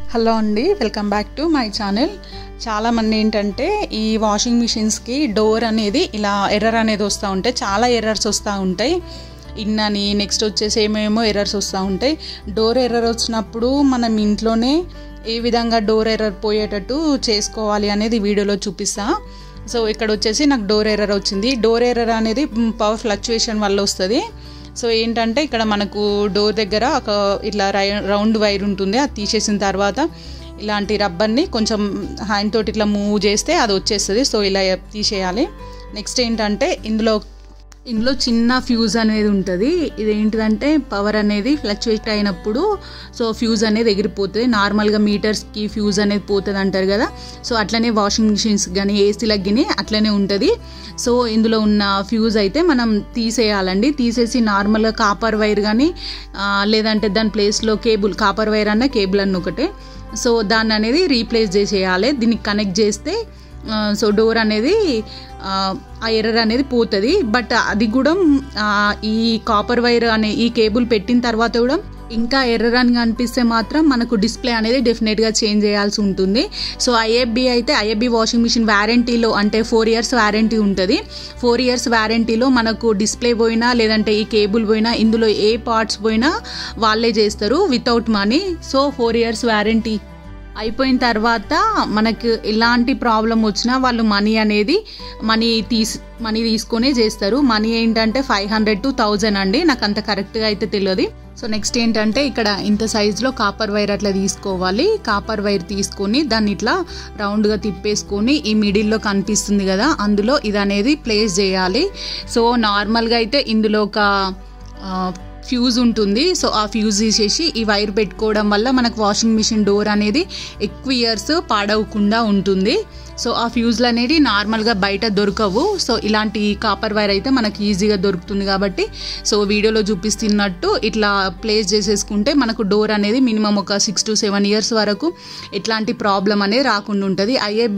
Hello అండి, welcome back to my channel. చాలామంది ఏంటంటే ఈ వాషింగ్ మిషన్స్కి డోర్ అనేది ఇలా ఎర్రర్ అనేది వస్తూ ఉంటాయి. చాలా ఎర్రర్స్ వస్తూ ఉంటాయి. ఇన్నని నెక్స్ట్ వచ్చేసి ఏమేమో ఎర్రర్స్ వస్తూ ఉంటాయి. డోర్ ఎర్రర్ వచ్చినప్పుడు మనం ఇంట్లోనే ఏ విధంగా డోర్ ఎర్రర్ పోయేటట్టు చేసుకోవాలి అనేది వీడియోలో చూపిస్తా. సో ఇక్కడ వచ్చేసి నాకు డోర్ ఎర్రర్ వచ్చింది. డోర్ ఎర్రర్ అనేది పవర్ ఫ్లక్చుయేషన్ వల్ల వస్తుంది. సో ఏంటంటే ఇక్కడ మనకు డోర్ దగ్గర ఒక ఇట్లా రౌండ్ వైర్ ఉంటుంది. అది తీసేసిన తర్వాత ఇలాంటి రబ్బర్ని కొంచెం హ్యాండ్ తోటి ఇట్లా మూవ్ చేస్తే అది వచ్చేస్తుంది. సో ఇలా తీసేయాలి. నెక్స్ట్ ఏంటంటే ఇందులో చిన్న ఫ్యూజ్ అనేది ఉంటుంది. ఇదేంటిదంటే పవర్ అనేది ఫ్లక్చుయేట్ అయినప్పుడు సో ఫ్యూజ్ అనేది ఎగిరిపోతుంది. నార్మల్గా మీటర్స్కి ఫ్యూజ్ అనేది పోతుంది అంటారు కదా. సో అట్లనే వాషింగ్ మిషన్స్ కానీ ఏసీలకు కానీ అట్లనే ఉంటుంది. సో ఇందులో ఉన్న ఫ్యూజ్ అయితే మనం తీసేయాలండి. తీసేసి నార్మల్గా కాపర్ వైర్ కానీ లేదంటే దాని ప్లేస్లో కేబుల్, కాపర్ వైర్ అన్న కేబుల్ అన్న ఒకటే. సో దాన్ని అనేది రీప్లేస్ చేసేయాలి. దీనికి కనెక్ట్ చేస్తే సో డోర్ అనేది ఆ ఎర్రర్ అనేది పోతుంది. బట్ అది కూడా ఈ కాపర్ వైర్ అనే ఈ కేబుల్ పెట్టిన తర్వాత కూడా ఇంకా ఎర్రర్ అని కనిపిస్తే మాత్రం మనకు డిస్ప్లే అనేది డెఫినెట్గా చేంజ్ చేయాల్సి ఉంటుంది. సో ఐఎఫ్బి వాషింగ్ మిషన్ వ్యారంటీలో అంటే 4 years వ్యారంటీ ఉంటుంది. 4 years వ్యారంటీలో మనకు డిస్ప్లే పోయినా లేదంటే ఈ కేబుల్ పోయినా ఇందులో ఏ పార్ట్స్ పోయినా వాళ్ళే చేస్తారు without money. So 4 years warranty అయిపోయిన తర్వాత మనకు ఎలాంటి ప్రాబ్లం వచ్చినా వాళ్ళు మనీ తీసుకొనే చేస్తారు. మనీ ఏంటంటే 500 to 1000 అండి. నాకు అంత కరెక్ట్గా అయితే తెలియదు. సో నెక్స్ట్ ఏంటంటే ఇక్కడ ఇంత సైజులో కాపర్ వైర్ అట్లా తీసుకోవాలి. కాపర్ వైర్ తీసుకొని దాన్ని ఇట్లా రౌండ్గా తిప్పేసుకొని ఈ మిడిల్లో కనిపిస్తుంది కదా అందులో ఇది అనేది ప్లేస్ చేయాలి. సో నార్మల్గా అయితే ఇందులో ఒక ఫ్యూజ్ ఉంటుంది. సో ఆ ఫ్యూజ్ తీసేసి ఈ వైర్ పెట్టుకోవడం వల్ల మనకు వాషింగ్ మిషన్ డోర్ అనేది ఎక్కువ ఇయర్స్ పాడవకుండా ఉంటుంది. సో ఆ ఫ్యూజ్లు అనేది నార్మల్గా బయట దొరకవు. సో ఇలాంటి కాపర్ వైర్ అయితే మనకి ఈజీగా దొరుకుతుంది కాబట్టి సో వీడియోలో చూపిస్తున్నట్టు ఇట్లా ప్లేస్ చేసేసుకుంటే మనకు డోర్ అనేది మినిమం ఒక 6 to 7 years వరకు ఎట్లాంటి ప్రాబ్లం అనేది రాకుండా ఉంటుంది.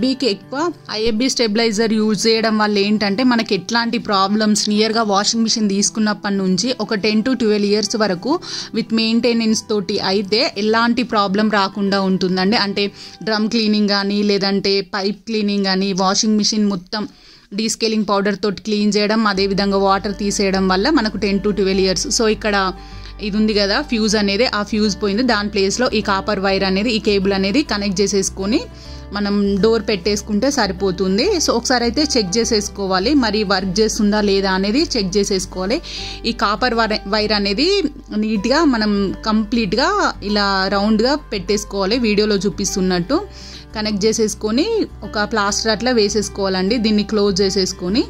ఐఎఫ్బి స్టెబిలైజర్ యూజ్ చేయడం వల్ల ఏంటంటే మనకి ఎట్లాంటి ప్రాబ్లమ్స్ నియర్గా వాషింగ్ మిషన్ తీసుకున్నప్పటి నుంచి ఒక 10 to 12 years వరకు విత్ మెయింటెనెన్స్ తోటి అయితే ఎలాంటి ప్రాబ్లం రాకుండా ఉంటుందండి. అంటే డ్రమ్ క్లీనింగ్ కానీ లేదంటే పైప్ క్లీనింగ్ అని వాషింగ్ మిషన్ మొత్తం డీస్కేలింగ్ పౌడర్ తోటి క్లీన్ చేయడం, అదేవిధంగా వాటర్ తీసేయడం వల్ల మనకు 10 to 12 years. సో ఇక్కడ ఇది ఉంది కదా ఫ్యూజ్ అనేది, ఆ ఫ్యూజ్ పోయింది. దాని ప్లేస్లో ఈ కాపర్ వైర్ అనేది ఈ కేబుల్ అనేది కనెక్ట్ చేసేసుకొని మనం డోర్ పెట్టేసుకుంటే సరిపోతుంది. సో ఒకసారి అయితే చెక్ చేసేసుకోవాలి మరి వర్క్ చేస్తుందా లేదా అనేది చెక్ చేసేసుకోవాలి. ఈ కాపర్ వైర్ అనేది నీట్గా మనం కంప్లీట్గా ఇలా రౌండ్గా పెట్టేసుకోవాలి. వీడియోలో చూపిస్తున్నట్టు కనెక్ట్ చేసేసుకొని ఒక ప్లాస్టర్ అట్లా వేసేసుకోవాలండి. దీన్ని క్లోజ్ చేసేసుకొని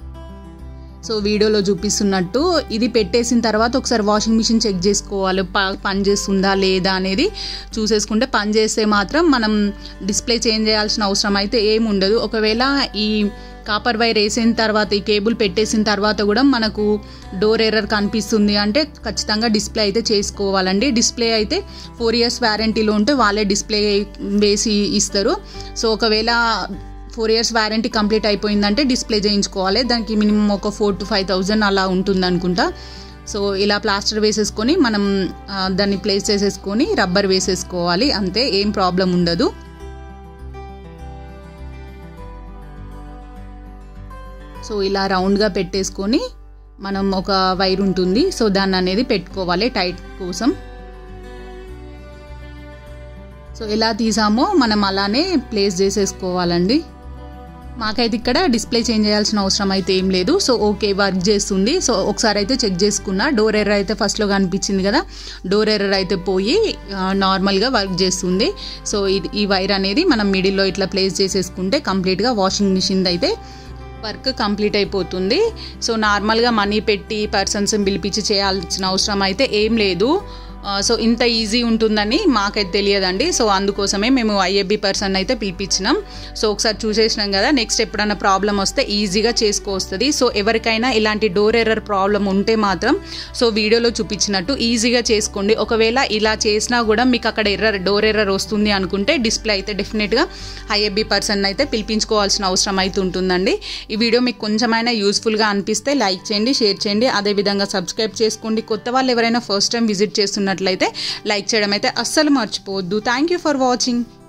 సో వీడియోలో చూపిస్తున్నట్టు ఇది పెట్టేసిన తర్వాత ఒకసారి వాషింగ్ మిషన్ చెక్ చేసుకోవాలి పని చేస్తుందా లేదా అనేది చూసేసుకుంటే పని చేస్తే మాత్రం మనం డిస్ప్లే చేంజ్ చేయాల్సిన అవసరం అయితే ఏమి ఉండదు. ఒకవేళ ఈ కాపర్ వైర్ వేసిన తర్వాత ఈ కేబుల్ పెట్టేసిన తర్వాత కూడా మనకు డోర్ ఎర్రర్ కనిపిస్తుంది అంటే ఖచ్చితంగా డిస్ప్లే అయితే చేసుకోవాలండి. డిస్ప్లే అయితే 4 years వ్యారంటీలో ఉంటే వాళ్ళే డిస్ప్లే వేసి ఇస్తారు. సో ఒకవేళ 4 years వ్యారంటీ కంప్లీట్ అయిపోయిందంటే డిస్ప్లే చేయించుకోవాలి. దానికి మినిమం ఒక 4 to 5,000 అలా ఉంటుంది అనుకుంటా. సో ఇలా ప్లాస్టర్ వేసేసుకొని మనం దాన్ని ప్లేస్ చేసేసుకొని రబ్బర్ వేసేసుకోవాలి. అంతే, ఏం ప్రాబ్లం ఉండదు. సో ఇలా రౌండ్గా పెట్టేసుకొని మనం ఒక వైర్ ఉంటుంది సో దాన్ని అనేది పెట్టుకోవాలి టైట్ కోసం. సో ఎలా తీసామో మనం అలానే ప్లేస్ చేసేసుకోవాలండి. మాకైతే ఇక్కడ డిస్ప్లే చేంజ్ చేయాల్సిన అవసరం అయితే ఏం లేదు. సో ఓకే, వర్క్ చేస్తుంది. సో ఒకసారి అయితే చెక్ చేసుకున్నా. డోర్ ఎర్రర్ అయితే ఫస్ట్లో కనిపించింది కదా, డోర్ ఎర్రర్ అయితే పోయి నార్మల్గా వర్క్ చేస్తుంది. సో ఈ వైర్ అనేది మనం మిడిల్లో ఇట్లా ప్లేస్ చేసేసుకుంటే కంప్లీట్గా వాషింగ్ మిషన్ అయితే వర్క్ కంప్లీట్ అయిపోతుంది. సో నార్మల్గా మనీ పెట్టి పర్సన్స్ పిలిపించి చేయాల్సిన అవసరం అయితే ఏం లేదు. సో ఇంత ఈజీ ఉంటుందని మాకైతే తెలియదండి. సో అందుకోసమే మేము ఐఎఫ్బి పర్సన్ అయితే పిలిపించినాం. సో ఒకసారి చూసేసినాం కదా, నెక్స్ట్ ఎప్పుడైనా ప్రాబ్లం వస్తే ఈజీగా చేసుకోవస్తుంది. సో ఎవరికైనా ఇలాంటి డోర్ ఎర్రర్ ప్రాబ్లం ఉంటే మాత్రం సో వీడియోలో చూపించినట్టు ఈజీగా చేసుకోండి. ఒకవేళ ఇలా చేసినా కూడా మీకు అక్కడ డోర్ ఎర్రర్ వస్తుంది అనుకుంటే డిస్ప్లే అయితే డెఫినెట్గా ఐఎఫ్బి పర్సన్ అయితే పిలిపించుకోవాల్సిన అవసరం అయితే ఉంటుందండి. ఈ వీడియో మీకు కొంచెమైనా యూస్ఫుల్గా అనిపిస్తే లైక్ చేయండి, షేర్ చేయండి, అదేవిధంగా సబ్స్క్రైబ్ చేసుకోండి. కొత్త వాళ్ళు ఎవరైనా ఫస్ట్ టైం విజిట్ చేస్తున్నట్టు నచ్చినట్లయితే లైక్ చేయడం అయితే అస్సలు మర్చిపోవద్దు. Thank you for watching.